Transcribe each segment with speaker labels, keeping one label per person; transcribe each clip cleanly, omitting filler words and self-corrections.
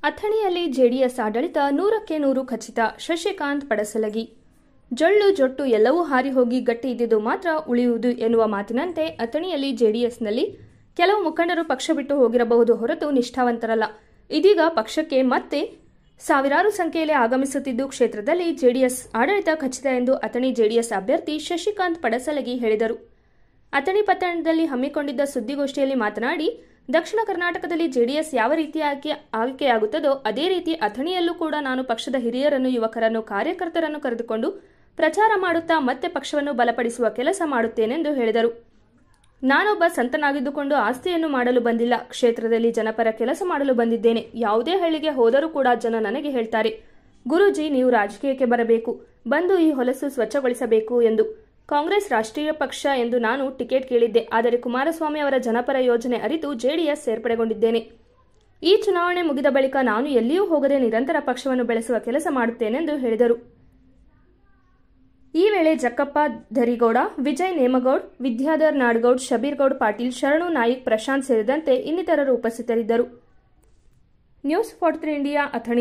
Speaker 1: ಅಥಣಿಯಲ್ಲಿ JDS ಆಡಳಿತ 100ಕ್ಕೆ 100 ಖಚಿತ. ಶಶಿಕಾಂತ್ ಪಡಸಲಗಿ. ಜೊಳ್ಳು ಜೊಟ್ಟು ಎಲ್ಲವೂ ಹಾರಿ ಹೋಗಿ ಗಟ್ಟಿ ಇದ್ದಿದ್ದು ಮಾತ್ರ ಉಳಿಯುವುದು ಎನ್ನುವ ಮಾತಿನಂತೆ ಅಥಣಿಯಲ್ಲಿ ಜೆಡಿಎಸ್ನಲ್ಲಿ ಕೆಲವು ಮುಖಂಡರು ಪಕ್ಷ ಬಿಟ್ಟು ಹೋಗಿರಬಹುದು ಹೊರತು ನಿಷ್ಠಾವಂತರಲ್ಲ. ಇದೀಗ ಪಕ್ಷಕ್ಕೆ ಮತ್ತೆ ಸಾವಿರಾರು ಸಂಖ್ಯೆಯಲ್ಲಿ ಆಗಮಿಸುತ್ತಿದ್ದು ಕ್ಷೇತ್ರದಲ್ಲಿ ಜೆಡಿಎಸ್ ಆಡಳಿತ ಖಚಿತ ಎಂದು ಅಥಣಿ ಜೆಡಿಎಸ್ ಅಭ್ಯರ್ಥಿ ಶಶಿಕಾಂತ್ ಪಡಸಲಗಿ ಹೇಳಿದರು. ಅಥಣಿ ಪಟ್ಟಣದಲ್ಲಿ ಹಮ್ಮಿಕೊಂಡಿದ್ದ ಸುದ್ದಿಗೋಷ್ಠಿಯಲ್ಲಿ ಮಾತನಾಡಿ, ದಕ್ಷಿಣ ಕರ್ನಾಟಕದಲ್ಲಿ ಜೆಡಿಎಸ್ ಯಾವ ರೀತಿ ಆಯ್ಕೆಯಾಗುತ್ತದೋ ಅದೇ ರೀತಿ ಅಥಣಿಯಲ್ಲೂ ಕೂಡ ನಾನು ಪಕ್ಷದ ಹಿರಿಯರನ್ನು, ಯುವಕರನ್ನು, ಕಾರ್ಯಕರ್ತರನ್ನು ಕರೆದುಕೊಂಡು ಪ್ರಚಾರ ಮಾಡುತ್ತಾ ಮತ್ತೆ ಪಕ್ಷವನ್ನು ಬಲಪಡಿಸುವ ಕೆಲಸ ಮಾಡುತ್ತೇನೆಂದು ಹೇಳಿದರು. ನಾನೊಬ್ಬ ಸಂತನಾಗಿದ್ದುಕೊಂಡು ಆಸ್ತಿಯನ್ನು ಮಾಡಲು ಬಂದಿಲ್ಲ. ಕ್ಷೇತ್ರದಲ್ಲಿ ಜನಪರ ಕೆಲಸ ಮಾಡಲು ಬಂದಿದ್ದೇನೆ. ಯಾವುದೇ ಹಳ್ಳಿಗೆ ಹೋದರೂ ಕೂಡ ಜನ ನನಗೆ ಹೇಳ್ತಾರೆ, ಗುರೂಜಿ ನೀವು ರಾಜಕೀಯಕ್ಕೆ ಬರಬೇಕು, ಬಂದು ಈ ಹೊಲಸು ಸ್ವಚ್ಛಗೊಳಿಸಬೇಕು ಎಂದು. ಕಾಂಗ್ರೆಸ್ ರಾಷ್ಟ್ರೀಯ ಪಕ್ಷ ಎಂದು ನಾನು ಟಿಕೆಟ್ ಕೇಳಿದ್ದೆ. ಆದರೆ ಕುಮಾರಸ್ವಾಮಿ ಅವರ ಜನಪರ ಯೋಜನೆ ಅರಿತು ಜೆಡಿಎಸ್ ಸೇರ್ಪಡೆಗೊಂಡಿದ್ದೇನೆ. ಈ ಚುನಾವಣೆ ಮುಗಿದ ಬಳಿಕ ನಾನು ಎಲ್ಲಿಯೂ ಹೋಗದೆ ನಿರಂತರ ಪಕ್ಷವನ್ನು ಬೆಳೆಸುವ ಕೆಲಸ ಮಾಡುತ್ತೇನೆಂದು ಹೇಳಿದರು. ಈ ವೇಳೆ ಜಕ್ಕಪ್ಪ ಧರಿಗೌಡ, ವಿಜಯ್ ನೇಮಗೌಡ್, ವಿದ್ಯಾಧರ್ ನಾಡಗೌಡ್, ಶಬೀರ್ಗೌಡ್ ಪಾಟೀಲ್, ಶರಣು ನಾಯಿಕ್, ಪ್ರಶಾಂತ್ ಸೇರಿದಂತೆ ಇನ್ನಿತರರು ಉಪಸ್ಥಿತರಿದ್ದರು. News 43 India, Athani.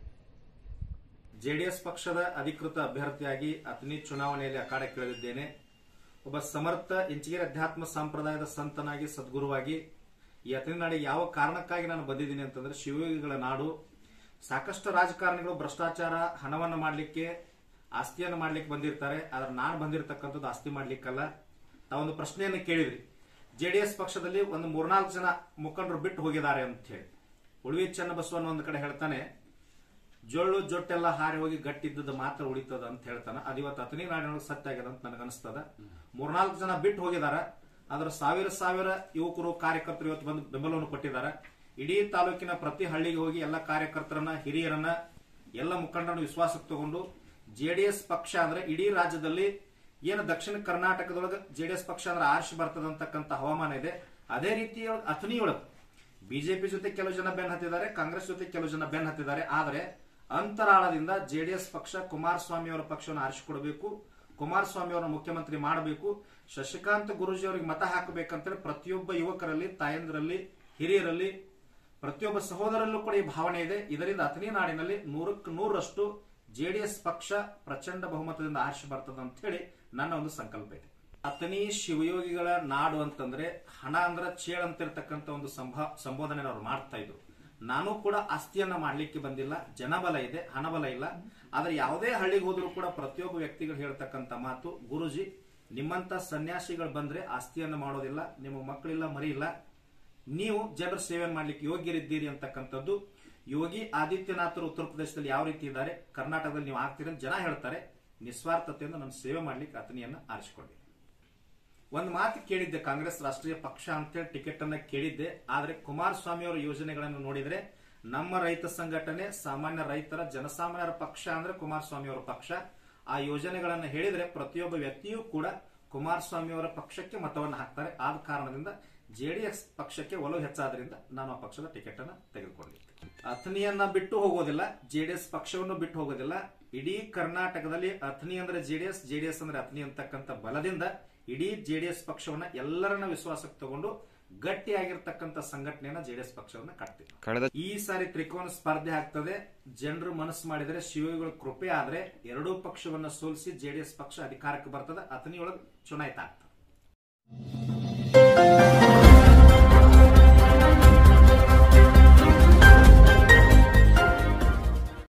Speaker 2: ಜೆಡಿಎಸ್ ಪಕ್ಷದ ಅಧಿಕೃತ ಅಭ್ಯರ್ಥಿಯಾಗಿ ಅಥಣಿ ಚುನಾವಣೆಯಲ್ಲಿ ಅಖಾಡಕ್ಕಿಳಿದಿದ್ದೇನೆ. ಒಬ್ಬ ಸಮರ್ಥ ಇಂಚಿಗೆರೆ ಅಧ್ಯಾತ್ಮ ಸಂಪ್ರದಾಯದ ಸಂತನಾಗಿ, ಸದ್ಗುರುವಾಗಿ ಈ ಅಥಣಿ ನಾಡಿಗೆ ಯಾವ ಕಾರಣಕ್ಕಾಗಿ ನಾನು ಬಂದಿದ್ದೀನಿ ಅಂತಂದ್ರೆ, ಶಿವಯೋಗಿಗಳ ನಾಡು. ಸಾಕಷ್ಟು ರಾಜಕಾರಣಿಗಳು ಭ್ರಷ್ಟಾಚಾರ, ಹಣವನ್ನು ಮಾಡಲಿಕ್ಕೆ, ಆಸ್ತಿಯನ್ನು ಮಾಡ್ಲಿಕ್ಕೆ ಬಂದಿರ್ತಾರೆ. ಆದ್ರೆ ನಾನು ಬಂದಿರತಕ್ಕಂಥದ್ದು ಆಸ್ತಿ ಮಾಡ್ಲಿಕ್ಕಲ್ಲ. ತಾವೊಂದು ಪ್ರಶ್ನೆಯನ್ನು ಕೇಳಿದ್ರಿ, ಜೆಡಿಎಸ್ ಪಕ್ಷದಲ್ಲಿ ಒಂದು 3-4 ಜನ ಮುಖಂಡರು ಬಿಟ್ಟು ಹೋಗಿದ್ದಾರೆ ಅಂತ ಹೇಳಿ. ಉಳಿವಿ ಚನ್ನಬಸವಣ್ಣ ಒಂದು ಕಡೆ ಹೇಳ್ತಾನೆ, ಜೊಳ್ಳು ಜೊಟ್ಟೆಲ್ಲ ಹಾರಿ ಹೋಗಿ ಗಟ್ಟಿದ್ದದ್ದು ಮಾತ್ರ ಉಳಿತದ ಅಂತ ಹೇಳ್ತಾನೆ. ಅದು ಇವತ್ತು ಅಥಣಿ ನಾಡಿನೊಳಗೆ ಸತ್ಯ ಆಗ್ಯದ ಅಂತ ನನಗೆ ಅನಿಸ್ತದ. 3-4 ಜನ ಬಿಟ್ಟು ಹೋಗಿದಾರ. ಅದರ ಸಾವಿರ ಯುವಕರು, ಕಾರ್ಯಕರ್ತರು ಇವತ್ತು ಬಂದು ಬೆಂಬಲವನ್ನು ಕೊಟ್ಟಿದ್ದಾರೆ. ಇಡೀ ತಾಲೂಕಿನ ಪ್ರತಿ ಹಳ್ಳಿಗೆ ಹೋಗಿ ಎಲ್ಲ ಕಾರ್ಯಕರ್ತರನ್ನ, ಹಿರಿಯರನ್ನ, ಎಲ್ಲ ಮುಖಂಡರನ್ನು ವಿಶ್ವಾಸಕ್ಕೆ ತಗೊಂಡು ಜೆಡಿಎಸ್ ಪಕ್ಷ ಅಂದ್ರೆ ಇಡೀ ರಾಜ್ಯದಲ್ಲಿ ಏನು ದಕ್ಷಿಣ ಕರ್ನಾಟಕದೊಳಗೆ ಜೆಡಿಎಸ್ ಪಕ್ಷ ಅಂದ್ರೆ ಆರ್ಷಿ ಬರ್ತದಂತಕ್ಕಂಥ ಹವಾಮಾನ ಇದೆ. ಅದೇ ರೀತಿ ಅಥಣಿಯೊಳಗೆ ಬಿಜೆಪಿ ಜೊತೆ ಕೆಲವು ಜನ ಬೆನ್ ಹತ್ತಿದ್ದಾರೆ, ಕಾಂಗ್ರೆಸ್ ಜೊತೆ ಕೆಲವು ಜನ ಬೆನ್ ಹತ್ತಿದ್ದಾರೆ. ಆದರೆ ಅಂತರಾಳದಿಂದ ಜೆಡಿಎಸ್ ಪಕ್ಷ ಕುಮಾರಸ್ವಾಮಿ ಅವರ ಪಕ್ಷವನ್ನು ಆರಿಸಿಕೊಡಬೇಕು, ಕುಮಾರಸ್ವಾಮಿ ಅವರನ್ನು ಮುಖ್ಯಮಂತ್ರಿ ಮಾಡಬೇಕು, ಶಶಿಕಾಂತ್ ಗುರೂಜಿ ಅವರಿಗೆ ಮತ ಹಾಕಬೇಕಂತೇಳಿ ಪ್ರತಿಯೊಬ್ಬ ಯುವಕರಲ್ಲಿ, ತಾಯಂದಿರಲ್ಲಿ, ಹಿರಿಯರಲ್ಲಿ, ಪ್ರತಿಯೊಬ್ಬ ಸಹೋದರಲ್ಲೂ ಕೂಡ ಈ ಭಾವನೆ ಇದೆ. ಇದರಿಂದ ಅಥಣಿ ನಾಡಿನಲ್ಲಿ 100ಕ್ಕೆ 100ರಷ್ಟು ಜೆಡಿಎಸ್ ಪಕ್ಷ ಪ್ರಚಂಡ ಬಹುಮತದಿಂದ ಆರಿಸಿ ಬರ್ತದ ಅಂತ ಹೇಳಿ ನನ್ನ ಒಂದು ಸಂಕಲ್ಪ ಇದೆ. ಅಥಣಿ ಶಿವಯೋಗಿಗಳ ನಾಡು ಅಂತಂದ್ರೆ ಹಣ ಅಂದ್ರ ಚೇಳ್ ಅಂತಿರ್ತಕ್ಕಂಥ ಒಂದು ಸಂಬೋಧನೆ ಅವ್ರು ಮಾಡ್ತಾ ಇದ್ರು. ನಾನು ಕೂಡ ಆಸ್ತಿಯನ್ನ ಮಾಡ್ಲಿಕ್ಕೆ ಬಂದಿಲ್ಲ. ಜನಬಲ ಇದೆ, ಹಣಬಲ ಇಲ್ಲ. ಆದ್ರೆ ಯಾವುದೇ ಹಳ್ಳಿಗೆ ಹೋದ್ರೂ ಕೂಡ ಪ್ರತಿಯೊಬ್ಬ ವ್ಯಕ್ತಿಗಳು ಹೇಳ್ತಕ್ಕಂಥ ಮಾತು, ಗುರುಜಿ ನಿಮ್ಮಂತ ಸನ್ಯಾಸಿಗಳು ಬಂದ್ರೆ ಆಸ್ತಿಯನ್ನ ಮಾಡೋದಿಲ್ಲ, ನಿಮ್ಮ ಮಕ್ಕಳಿಲ್ಲ, ಮರಿ ಇಲ್ಲ, ನೀವು ಜನರ ಸೇವೆ ಮಾಡ್ಲಿಕ್ಕೆ ಯೋಗ್ಯರಿದ್ದೀರಿ ಅಂತಕ್ಕಂಥದ್ದು. ಯೋಗಿ ಆದಿತ್ಯನಾಥರು ಉತ್ತರ ಪ್ರದೇಶದಲ್ಲಿ ಯಾವ ರೀತಿ ಇದ್ದಾರೆ, ಕರ್ನಾಟಕದಲ್ಲಿ ನೀವು ಆಗ್ತೀರಿ ಅಂತ ಜನ ಹೇಳ್ತಾರೆ. ನಿಸ್ವಾರ್ಥತೆಯಿಂದ ನಾನು ಸೇವೆ ಮಾಡ್ಲಿಕ್ಕೆ ಅಥಣಿಯನ್ನ ಆರಿಸಿಕೊಂಡಿದ್ದೆ. ಒಂದು ಮಾತು ಕೇಳಿದ್ದೆ, ಕಾಂಗ್ರೆಸ್ ರಾಷ್ಟ್ರೀಯ ಪಕ್ಷ ಅಂತೇಳಿ ಟಿಕೆಟ್ ಅನ್ನ ಕೇಳಿದ್ದೆ. ಆದ್ರೆ ಕುಮಾರಸ್ವಾಮಿ ಅವರ ಯೋಜನೆಗಳನ್ನು ನೋಡಿದ್ರೆ ನಮ್ಮ ರೈತ ಸಂಘಟನೆ, ಸಾಮಾನ್ಯ ರೈತರ, ಜನಸಾಮಾನ್ಯರ ಪಕ್ಷ ಅಂದ್ರೆ ಕುಮಾರಸ್ವಾಮಿ ಅವರ ಪಕ್ಷ. ಆ ಯೋಜನೆಗಳನ್ನು ಹೇಳಿದ್ರೆ ಪ್ರತಿಯೊಬ್ಬ ವ್ಯಕ್ತಿಯೂ ಕೂಡ ಕುಮಾರಸ್ವಾಮಿ ಅವರ ಪಕ್ಷಕ್ಕೆ ಮತವನ್ನು ಹಾಕ್ತಾರೆ. ಆದ ಕಾರಣದಿಂದ ಜೆಡಿಎಸ್ ಪಕ್ಷಕ್ಕೆ ಒಲವು ಹೆಚ್ಚಾದ್ರಿಂದ ನಾನು ಆ ಪಕ್ಷದ ಟಿಕೆಟ್ ಅನ್ನ ತೆಗೆದುಕೊಂಡಿದ್ದೆ. ಅಥಣಿಯನ್ನ ಬಿಟ್ಟು ಹೋಗೋದಿಲ್ಲ, ಜೆಡಿಎಸ್ ಪಕ್ಷವನ್ನು ಬಿಟ್ಟು ಹೋಗೋದಿಲ್ಲ. ಇಡೀ ಕರ್ನಾಟಕದಲ್ಲಿ ಅಥಣಿ ಅಂದ್ರೆ ಜೆಡಿಎಸ್, ಜೆಡಿಎಸ್ ಅಂದ್ರೆ ಅಥಣಿ ಅಂತಕ್ಕಂಥ ಬಲದಿಂದ ಇಡೀ ಜೆಡಿಎಸ್ ಪಕ್ಷವನ್ನ ಎಲ್ಲರನ್ನ ವಿಶ್ವಾಸಕ್ಕೆ ತಗೊಂಡು ಗಟ್ಟಿಯಾಗಿರ್ತಕ್ಕಂಥ ಸಂಘಟನೆಯನ್ನ ಜೆಡಿಎಸ್ ಪಕ್ಷವನ್ನ ಕಟ್ತೀವಿ. ಈ ಸಾರಿ ತ್ರಿಕೋನ ಸ್ಪರ್ಧೆ ಆಗ್ತದೆ. ಜನರು ಮನಸ್ಸು ಮಾಡಿದರೆ, ಶಿವಗಳ ಕೃಪೆ ಆದ್ರೆ ಎರಡೂ ಪಕ್ಷವನ್ನ ಸೋಲಿಸಿ ಜೆಡಿಎಸ್ ಪಕ್ಷ ಅಧಿಕಾರಕ್ಕೆ ಬರ್ತದೆ. ಅಥಣಿಯೊಳಗೆ ಚುನಾಯಿತ ಆಗ್ತದೆ.